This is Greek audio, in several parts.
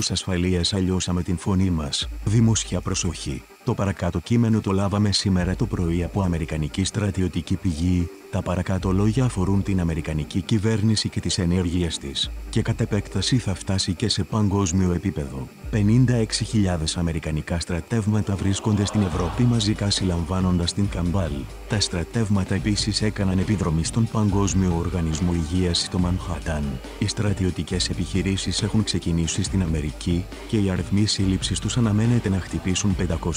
δικλείδες ασφαλείας αλλιώσαμε την φωνή μας. Δημόσια προσοχή. Το παρακάτω κείμενο το λάβαμε σήμερα το πρωί από αμερικανική στρατιωτική πηγή. Τα παρακάτω λόγια αφορούν την αμερικανική κυβέρνηση και τις ενέργειες της, και κατ' επέκταση θα φτάσει και σε παγκόσμιο επίπεδο. 56.000 αμερικανικά στρατεύματα βρίσκονται στην Ευρώπη μαζικά συλλαμβάνοντας την Καμπάλ. Τα στρατεύματα επίσης έκαναν επιδρομή στον Παγκόσμιο Οργανισμό Υγείας στο Μανχάταν. Οι στρατιωτικές επιχειρήσεις έχουν ξεκινήσει στην Αμερική και οι αριθμοί σύλληψης τους αναμένεται να χτυπήσουν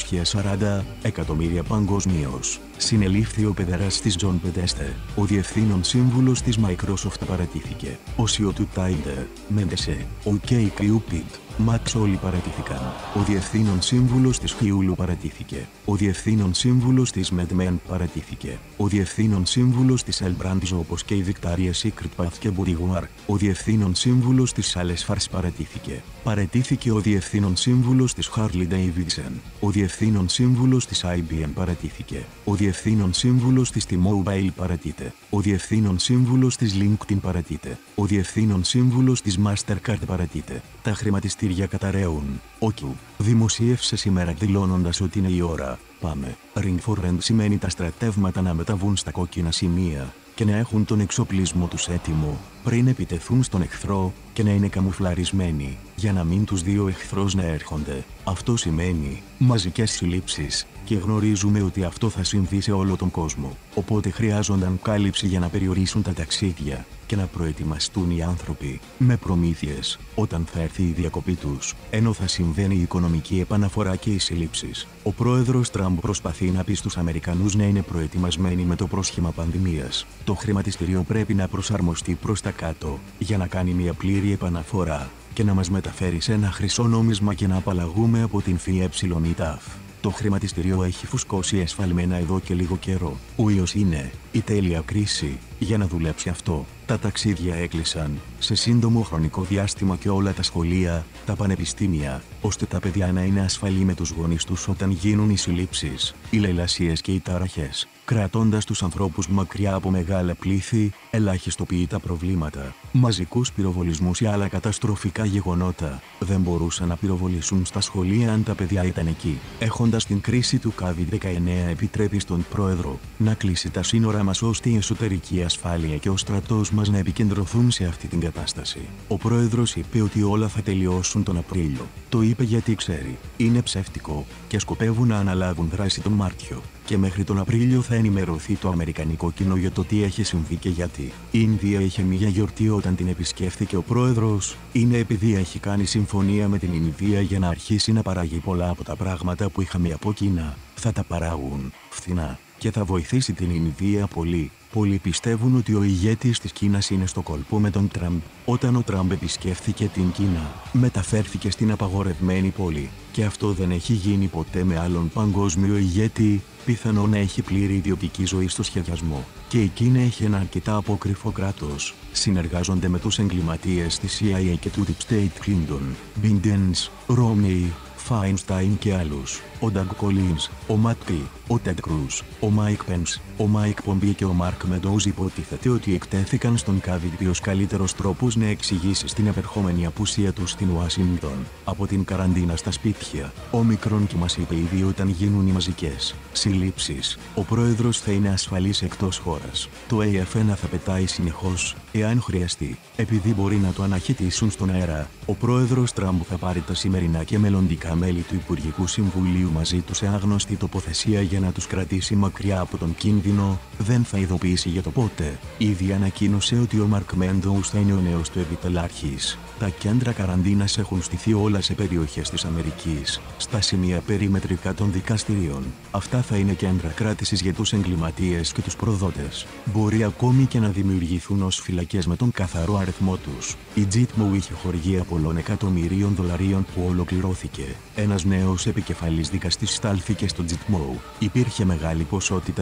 540 εκατομμύρια παγκοσμίως. Συνελήφθη ο παιδεραστής Τζον Πεντέστε. Ο διευθύνων σύμβουλος της Microsoft παρατήθηκε. Ο CEO του Tinder, Μέντεσε. Ο K-Cupid, Max όλοι παρατήθηκαν. Ο διευθύνων σύμβουλος της Hulu παρατήθηκε. Ο διευθύνων σύμβουλος της MedMen παρατήθηκε. Ο διευθύνων σύμβουλος της L Brands όπως και η Victoria's Secret Path και Boudoir. Ο διευθύνων σύμβουλος της Sales Farce παρατήθηκε. Παρατήθηκε ο διευθύνων σύμβουλος της Harley Davidson. Ο διευθύνων σύμβουλος της IBM παρατήθηκε. Ο διευθύνων σύμβουλος της T-Mobile παρατείται. Ο διευθύνων σύμβουλος της LinkedIn παρατείται. Ο διευθύνων σύμβουλος της Mastercard παρατείται. Τα χρηματιστήρια καταραίουν. Ο Q δημοσίευσε σήμερα δηλώνοντας ότι είναι η ώρα. Πάμε. Ring for Rent σημαίνει τα στρατεύματα να μεταβούν στα κόκκινα σημεία και να έχουν τον εξοπλισμό τους έτοιμο πριν επιτεθούν στον εχθρό και να είναι καμουφλαρισμένοι για να μην τους δει ο εχθρός να έρχονται. Αυτό σημαίνει μαζικές συλλήψεις και γνωρίζουμε ότι αυτό θα συμβεί σε όλο τον κόσμο. Οπότε χρειάζονταν κάλυψη για να περιορίσουν τα ταξίδια και να προετοιμαστούν οι άνθρωποι με προμήθειες όταν θα έρθει η διακοπή τους, ενώ θα συμβαίνει η οικονομική επαναφορά και οι συλλήψεις. Ο πρόεδρος Τραμπ προσπαθεί να πει στους Αμερικανούς να είναι προετοιμασμένοι με το πρόσχημα πανδημίας. Το χρηματιστήριο πρέπει να προσαρμοστεί προς τα κάτω για να κάνει μια πλήρη επαναφορά και να μας μεταφέρει σε ένα χρυσό νόμισμα και να απαλλαγούμε από την ΦΕ. Το χρηματιστήριο έχει φουσκώσει εσφαλμένα εδώ και λίγο καιρό. Ο ιός είναι η τέλεια κρίση για να δουλέψει αυτό. Τα ταξίδια έκλεισαν σε σύντομο χρονικό διάστημα και όλα τα σχολεία, τα πανεπιστήμια, ώστε τα παιδιά να είναι ασφαλή με τους γονείς τους όταν γίνουν οι συλλήψεις, οι λαιλασίες και οι ταραχές. Κρατώντας τους ανθρώπους μακριά από μεγάλα πλήθη, ελάχιστοποιεί τα προβλήματα. Μαζικούς πυροβολισμούς ή άλλα καταστροφικά γεγονότα δεν μπορούσαν να πυροβολήσουν στα σχολεία αν τα παιδιά ήταν εκεί. Έχοντας την κρίση του COVID-19 επιτρέπει στον πρόεδρο να κλείσει τα σύνορα μας ώστε η εσωτερική ασφάλεια και ο στρατός μας να επικεντρωθούν σε αυτή την κατάσταση. Ο πρόεδρος είπε ότι όλα θα τελειώσουν τον Απρίλιο. Το είπε γιατί ξέρει, είναι ψεύτικο και σκοπεύουν να αναλάβουν δράση τον Μάρτιο. Και μέχρι τον Απρίλιο θα ενημερωθεί το αμερικανικό κοινό για το τι έχει συμβεί και γιατί. Η Ινδία είχε μια γιορτή όταν την επισκέφθηκε ο πρόεδρος. Είναι επειδή έχει κάνει συμφωνία με την Ινδία για να αρχίσει να παράγει πολλά από τα πράγματα που είχαμε από Κίνα. Θα τα παράγουν φθηνά και θα βοηθήσει την Ινδία πολύ. Πολλοί πιστεύουν ότι ο ηγέτης της Κίνας είναι στο κόλπο με τον Τραμπ. Όταν ο Τραμπ επισκέφθηκε την Κίνα, μεταφέρθηκε στην απαγορευμένη πόλη. Και αυτό δεν έχει γίνει ποτέ με άλλον παγκόσμιο ηγέτη, πιθανό να έχει πλήρη ιδιωτική ζωή στο σχεδιασμό. Και η Κίνα έχει ένα αρκετά απόκριφο κράτος. Συνεργάζονται με τους εγκληματίες της CIA και του Deep State Clinton, Bidens, Romney, Feinstein και άλλους. Ο Doug Collins, ο Matt Key, ο Ted Cruz, ο Mike Pence, ο Mike Pompeo και ο Mark Meadows υποτίθεται ότι εκτέθηκαν στον COVID ως καλύτερος τρόπος να εξηγήσει στην επερχόμενη απουσία τους στην Ουάσιγκτον από την καραντίνα στα σπίτια. Ο Μικρόν και μας είπε ήδη όταν γίνουν οι μαζικές συλλήψεις, ο πρόεδρος θα είναι ασφαλής εκτός χώρας. Το AF1 θα πετάει συνεχώς, εάν χρειαστεί, επειδή μπορεί να το αναχαιτήσουν στον αέρα. Ο πρόεδρος Τραμπ θα πάρει τα σημερινά και μελλοντικά μέλη του Υπουργικού Συμβουλίου μαζί του σε άγνωστη τοποθεσία για να τους κρατήσει μακριά από τον κίνδυνο, δεν θα ειδοποιήσει για το πότε. Ήδη ανακοίνωσε ότι ο Μαρκ Μέντοους θα είναι ο νέος του επιτελάρχης. Τα κέντρα καραντίνας έχουν στηθεί όλα σε περιοχές της Αμερικής, στα σημεία περιμετρικά των δικαστηρίων. Αυτά θα είναι κέντρα κράτησης για τους εγκληματίες και τους προδότες. Μπορεί ακόμη και να δημιουργηθούν ως φυλακές με τον καθαρό αριθμό τους. Η Gitmo είχε χορηγία πολλών εκατομμυρίων δολαρίων που ολοκληρώθηκε. Ένας νέος επικεφαλής δικαστής στάλθηκε στο Gitmo. Υπήρχε μεγάλη ποσότητα των στρατευμάτων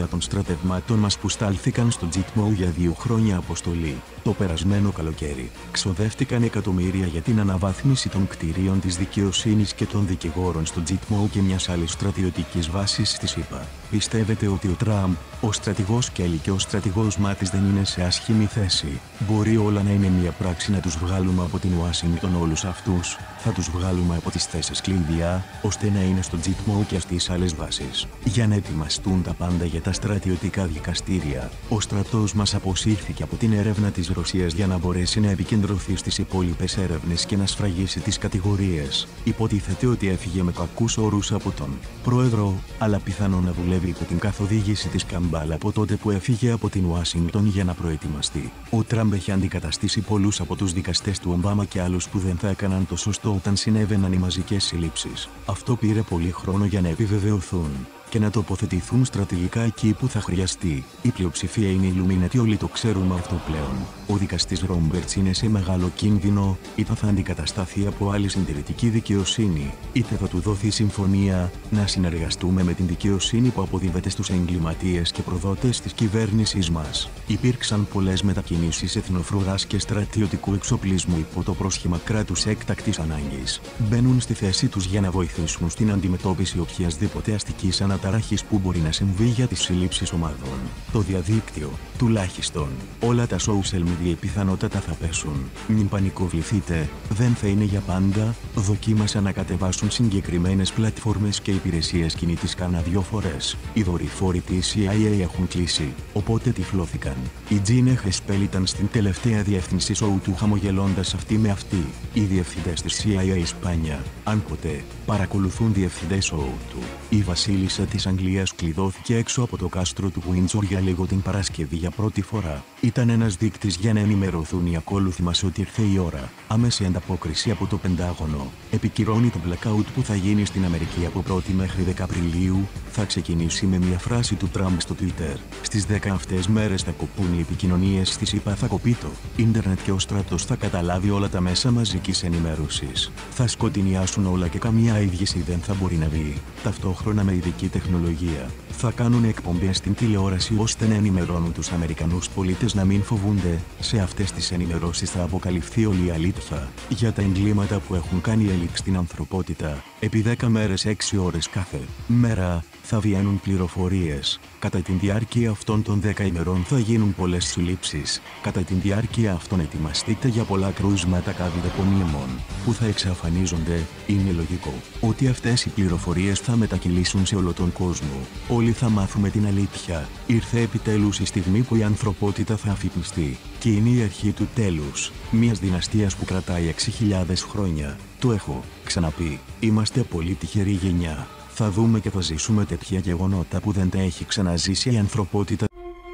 στρατευμάτων μας που στάλθηκαν στο Τζιτμό για 2 χρόνια αποστολή. Το περασμένο καλοκαίρι, ξοδεύτηκαν εκατομμύρια για την αναβάθμιση των κτηρίων της δικαιοσύνης και των δικηγόρων στο Τζιτμό και μιας άλλης στρατιωτικής βάσης στη ΣΥΠΑ. Πιστεύετε ότι ο Τραμπ, ο στρατηγός Κέλλη και ο στρατηγός Μάτις δεν είναι σε άσχημη θέση? Μπορεί όλα να είναι μια πράξη να τους βγάλουμε από την Ουάσιγκτον όλους αυτούς? Θα τους βγάλουμε από τις θέσεις κλειδιά, ώστε να είναι στο Τζιτμό και στις άλλες βάσεις. Για να ετοιμαστούν τα πάντα για τα στρατιωτικά δικαστήρια, ο στρατός μας αποσύρθηκε από την έρευνα της Ρωσίας για να μπορέσει να επικεντρωθεί στις υπόλοιπες έρευνες και να σφραγίσει τις κατηγορίες. Υποτίθεται ότι έφυγε με κακούς όρους από τον πρόεδρο, αλλά πιθανό να δουλεύει υπό την καθοδήγηση της Καμπάλα από τότε που έφυγε από την Ουάσιγκτον για να προετοιμαστεί. Ο Τραμπ έχει αντικαταστήσει πολλούς από τους δικαστές του Ομπάμα και άλλους που δεν θα έκαναν το σωστό όταν συνέβαιναν οι μαζικές συλλήψεις. Αυτό πήρε πολύ χρόνο για να επιβεβαιωθούν και να τοποθετηθούν στρατηγικά εκεί που θα χρειαστεί. Η πλειοψηφία είναι Illuminati, όλοι το ξέρουμε αυτό πλέον. Ο δικαστής Ρόμπερτς είναι σε μεγάλο κίνδυνο, είτε θα αντικατασταθεί από άλλη συντηρητική δικαιοσύνη, είτε θα του δοθεί συμφωνία να συνεργαστούμε με την δικαιοσύνη που αποδίδεται στους εγκληματίες και προδότες της κυβέρνησης μας. Υπήρξαν πολλές μετακινήσεις εθνοφρουράς και στρατιωτικού εξοπλισμού υπό το πρόσχημα κράτους έκτακτης ανάγκης. Μπαίνουν στη θέση τους για να βοηθήσουν στην αντιμετώπιση οποιασδήποτε αστικής αναταραχής που μπορεί να συμβεί για τις συλλήψεις ομάδων. Το διαδίκτυο, τουλάχιστον, όλα τα social media πιθανότατα θα πέσουν. Μην πανικοβληθείτε, δεν θα είναι για πάντα. Δοκίμασαν να κατεβάσουν συγκεκριμένες πλατφόρμες και υπηρεσίες κινητής κάνα 2 φορές. Οι δορυφόροι της CIA έχουν κλείσει, οπότε τυφλώθηκαν. Η Τζίνε Χεσπέλ ήταν στην τελευταία διεύθυνση σοου του χαμογελώντας αυτή με αυτή. Οι διευθυντές της CIA Ισπάνια, αν ποτέ, παρακολουθούν διευθυντές σοου του. Η βασίλισσα της Αγγλίας κλειδώθηκε έξω από το κάστρο του Windsor για λίγο την Παρασκευή για πρώτη φορά. Ήταν ένας δείκτης για να ενημερωθούν οι ακόλουθοι μας ότι ήρθε η ώρα. Άμεση ανταπόκριση από το Πεντάγωνο. Επικυρώνει το blackout που θα γίνει στην Αμερική από 1η μέχρι 10 Απριλίου. Θα ξεκινήσει με μια φράση του Τραμπ στο Twitter. Στις 10 αυτές μέρες θα κοπούν οι επικοινωνίες στη ΣΥΠΑ, θα κοπεί το ίντερνετ και ο στρατός θα καταλάβει όλα τα μέσα μαζικής ενημέρωσης. Θα σκοτεινιάσουν όλα και καμία είδηση δεν θα μπορεί να βγει. Ταυτόχρονα με ειδική τεχνολογία, θα κάνουν εκπομπές στην τηλεόραση ώστε να ενημερώνουν τους Αμερικανούς πολίτες να μην φοβούνται. Σε αυτές τις ενημερώσεις θα αποκαλυφθεί όλη η αλήθεια για τα εγκλήματα που έχουν κάνει ελίτ στην ανθρωπότητα. Επί 10 μέρες 6 ώρες κάθε μέρα θα βγαίνουν πληροφορίες. Κατά τη διάρκεια αυτών των 10 ημερών θα γίνουν πολλές συλλήψεις. Κατά τη διάρκεια αυτών ετοιμαστείτε για πολλά κρούσματα καυδεπομίμων που θα εξαφανίζονται. Είναι λογικό ότι αυτές οι πληροφορίες θα μετακυλήσουν σε όλο τον κόσμο. Όλοι θα μάθουμε την αλήθεια. Ήρθε επιτέλους η στιγμή που η ανθρωπότητα θα αφυπνιστεί. Και είναι η αρχή του τέλους μιας δυναστείας που κρατάει 6.000 χρόνια. Το έχω ξαναπεί. Είμαστε πολύ τυχερή γενιά. Θα δούμε και θα ζήσουμε τέτοια γεγονότα που δεν τα έχει ξαναζήσει η ανθρωπότητα.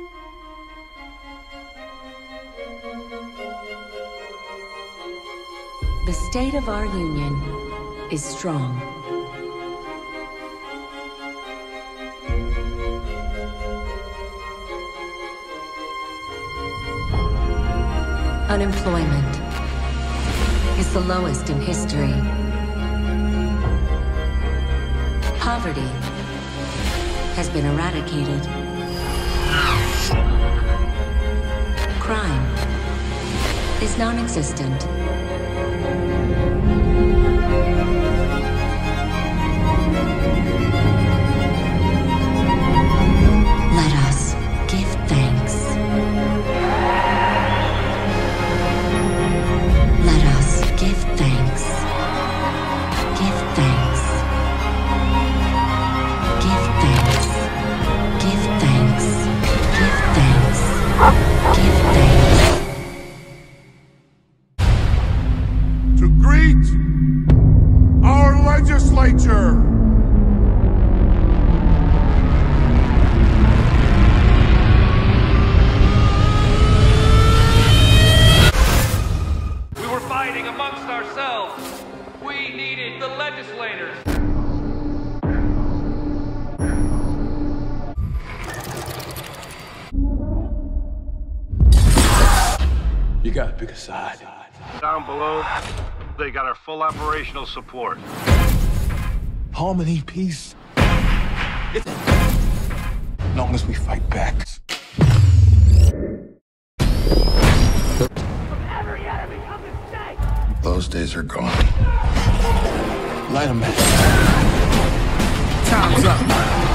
The state of our union is strong. Unemployment is the lowest in history. Poverty has been eradicated. Crime is non-existent. Let us give thanks. Let us give thanks. Give thanks. Give thanks. Give thanks. Give thanks. Give thanks. To greet our legislature. We were fighting amongst ourselves. We needed the legislators. You gotta pick a side. Down below, they got our full operational support. Harmony, peace. long as we fight back. Those days are gone. Light 'em, man. Time's up.